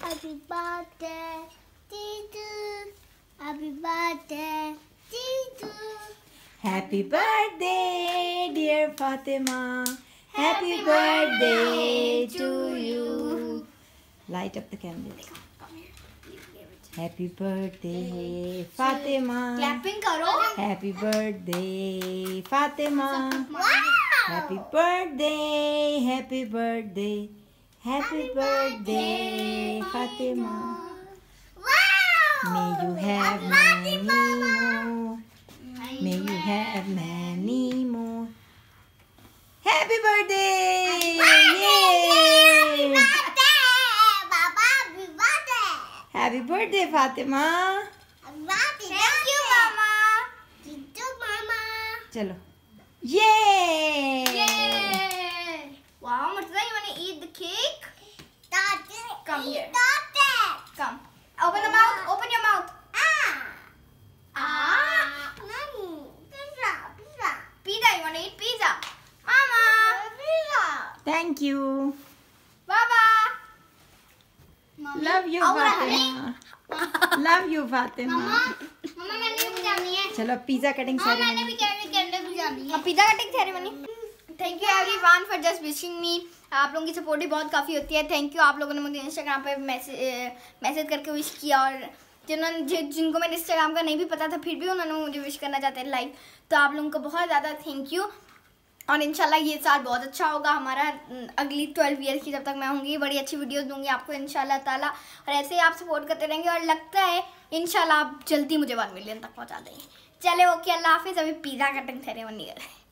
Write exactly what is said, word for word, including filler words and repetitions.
Happy birthday to you. Happy birthday to you. Happy birthday, dear Fatima. Happy birthday to you. Light up the candle. Happy birthday, Fatima. Clapping karo. Happy birthday, Fatima. Wow. Happy birthday, happy birthday, happy birthday, Fatima. Wow. May you have many more. May you have many more. Happy birthday! Yay! Happy birthday, Fatima. Thank you, Mama. Thank you, Mama. Chalo. Yay! Yay! Wow, Marzai, you want to eat the cake? Come here. Come. Open the mouth. Open your mouth. Ah. Ah. Pizza. Pizza. Pizza. You want to eat pizza? Mama. Pizza. Thank you. Baba. Love you, Fatima. Love you, Fatima. मम्मा मैंने भी जानी है। चलो pizza cutting हाँ मैंने भी candle candle भी जानी है। Pizza cutting ceremony. Thank you everyone for just wishing me. आप लोगों की सपोर्ट भी बहुत काफ़ी होती है। थैंक यू आप लोगों ने मुझे इंस्टाग्राम पे मैसेज मैसेज करके विश किया और जिन्होंने जिनको मैंने इंस्टाग्राम का नहीं भी पता था फिर भी उन्होंने मुझे विश करना चाहते हैं लाइक। तो आप लोगों को बहुत ज़्यादा थैंक यू और इंशाल्लाह ये साल बहुत अच्छा होगा हमारा। अगली ट्वेल्व ईयर की जब तक मैं होंगी बड़ी अच्छी वीडियोस दूंगी आपको इंशाल्लाह ताला और ऐसे ही आप सपोर्ट करते रहेंगे और लगता है इंशाल्लाह आप जल्दी मुझे वन मिलियन तक पहुंचा देंगे। चले ओके अल्लाह हाफिज़। अभी पिज़्ज़ा कटिंग सेरेमनी है।